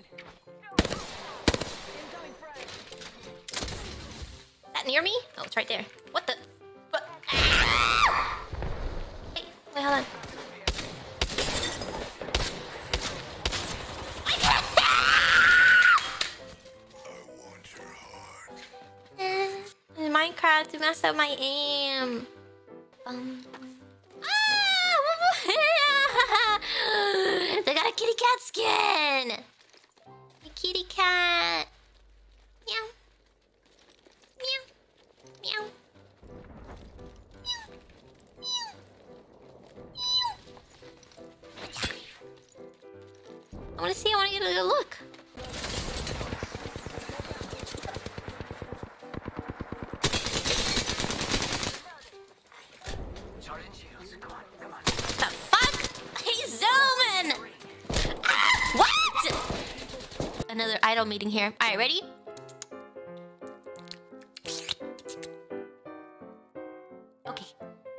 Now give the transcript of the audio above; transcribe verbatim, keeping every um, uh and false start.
That near me? Oh, it's right there. What the? What? Ah! Wait, wait, hold on. I can't. Uh, in Minecraft, you messed up my aim. Um. Ah! They got a kitty cat skin. A kitty cat. Meow. Meow. Meow. Meow. Meow. Meow. I want to see. I want to get a good look. The fuck? He's zooming. Ah, what? Another idol meeting here. All right, ready? Okay.